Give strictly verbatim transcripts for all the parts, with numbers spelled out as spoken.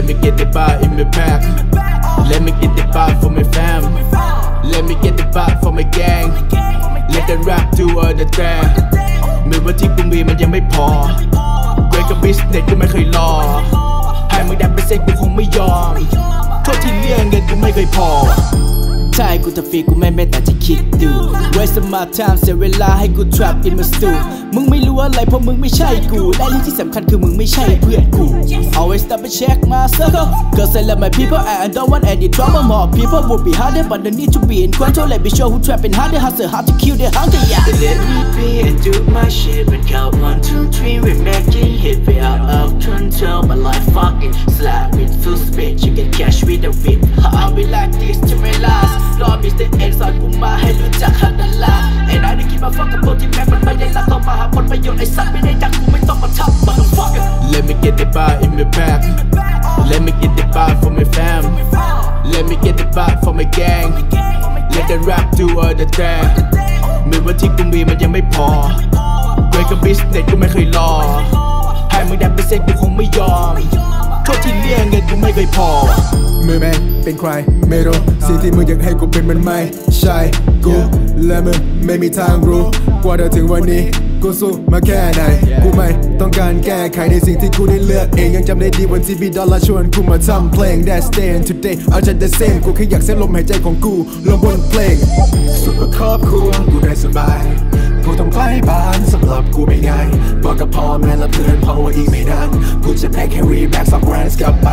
Let me get the bar in my bag. Let me get the bar for my fam. Let me get the bar for my gang. Let the rap do all the thing มือว่าที่กูมีมันยังไม่พอเกรดกับบิสเน็ตกูไม่เคยรอให้มึงดับไปเซ็ตกูคงไม่ยอมโทษที่เลี่ยงเงินกูไม่เคยพอใช่กูจะฟรีกูไม่แม้แต่จะคิดดู Waste my time เสียเวลาให้กู trap in my stew มึงไม่รู้อะไรเพราะมึงไม่ใช่กูและเรื่องที่สำคัญคือมึงไม่ใช่เพื่อนกู Always double check my circle Cause I love my people and I don't want any drama More people would be harder but they need to be in control Let me show who trapping harder hustle hard to kill their hunger yeah Let me be and do my shit But count one, two, three We're making hit We out of control My life fucking slap with full speed You can catch with the whip I'll be like this to my last รอ Mister X สอนกูมาให้รู้จักฮันนัลลาไอ้นายได้คิดมาฟังกับพวกที่แม่งมันไม่ได้รักต้องมาหาผลประโยชน์ไอ้สัตว์ไม่ได้ดักกูไม่ต้องมาทับมันต้องฟัง Let me get the bar in my bag Let me get the bar for my fam Let me get the bar for my gang Let the rap do all the thing มือว่าที่กูมีมันยังไม่พอเกรดกับบิสเน็ตกูไม่เคยรอให้มึงดับไปเซ็ตกูคงไม่ยอมโทษที่เลี่ยงเงินกูไม่เคยพอมือแม่งเป็นใครไม่รู้สิ่งที่มึงอยากให้กูเป็นมันไม่ใช่กูและมึงไม่มีทางรู้กว่าจะถึงวันนี้กูสู้มาแค่ไหนกูไม่ต้องการแก้ไขในสิ่งที่กูได้เลือกเองยังจำได้ดีวันที่บีดอลลาร์ชวนกูมาทำเพลง That's staying today เอาใจ the same กูแค่อยากเส้นลมหายใจของกูลงบนเพลงสุดครอบครัวกูได้สบายกูต้องใกล้บ้านสำหรับกูไม่ง่ายบอกกับพ่อแม่และเพื่อนเพราะว่าอีกไม่นานกูจะได้แค่รีแบ็กสองแบรนด์กลับไป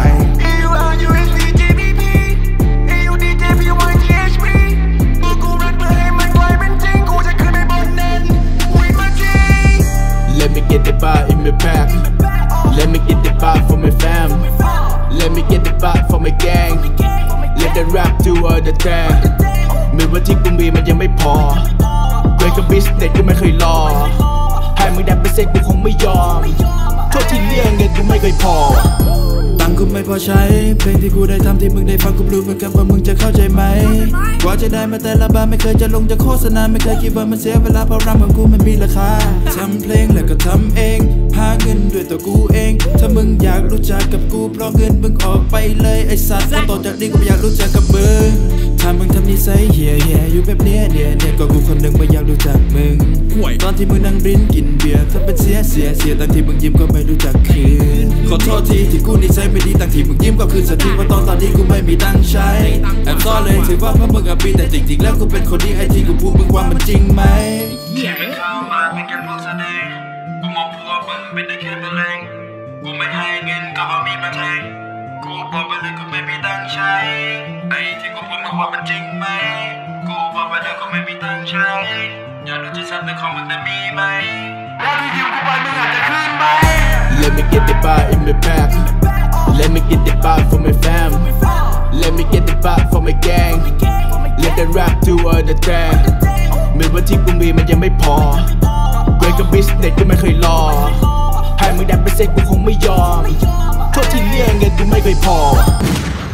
Let me get the bar in my bag Let me get the bar for my fam Let me get the bar for my gang Let the rap do all the thing มือว่าที่กูมีมันยังไม่พอเกรดกับบิสเน็ตกูไม่เคยรอให้มึงดับไปเซ็ตกูคงไม่ยอมโทษที่เลี่ยงเงินกูไม่เคยพอตังกูไม่พอใช้เพลงที่กูได้ทำที่มึงได้ฟังกูรู้เหมือนกันว่ามึงจะเข้าใจไหมกว่าจะได้มาแต่ละบาร์ไม่เคยจะลงจะโฆษณาไม่เคยคิดว่ามันเสียเวลาเพราะรำของกูมันมีราคาทำเพลงแล้วก็ทำเองหาเงินด้วยตัวกูเองถ้ามึงอยากรู้จักกับกูเพราะเงินมึงออกไปเลยไอ้สัตว์ต่อจากนี้กูไม่อยากรู้จักกับมึงถ้ามึงทำนิสัยเฮียเฮียอยู่แบบเนี้ยเนี่ยเนี่ยก็กูคนหนึ่งไม่อยากรู้จักมึงตอนที่มึงนั่งรินกินเบียร์ถ้าเป็นเสียเสียเสียตอนที่มึงยิ้มก็ไม่รู้จักคืนขอโทษทีที่กูนิสัยไม่ดีตั้งที่มึงยิ้มก็คือสติว่าตอนตอนนี้กูไม่มีตังค์ใช้แอบซ่อนเลยถือว่าเพราะมึงกับปีแต่จริงๆแล้วกูเป็นคนดีไอ้ที่กูพูดมึงว่ามันจริงไหมเข้ามาเป็นแค่พวกแสดงกูมองพวกมึงเป็นได้แค่เป็นแรงกูไม่ให้เงินก็เอามีมาแทงกูบอกไปเลยกูไม่มีตังค์ใช้ไอ้ที่กูพูดมึงว่ามันจริงไหมกูบอกไปเลยกูไม่มีตังค์ใช้อยากรู้ที่ชัดในของมึงจะมีไหมแล้วที่ยืมกูไปมึงอาจจะคืนไหม Let me get the bar in my bag Let me get the bar for my fam Let me get the bar for my gang Let the rap do all the thing มือว่าที่กูมีมันยังไม่พอเกรดกับบิสเน็ตกูไม่เคยรอให้มึงดับไปเซ็ตกูคงไม่ยอมโทษที่เลี่ยงเงินกูไม่เคยพอ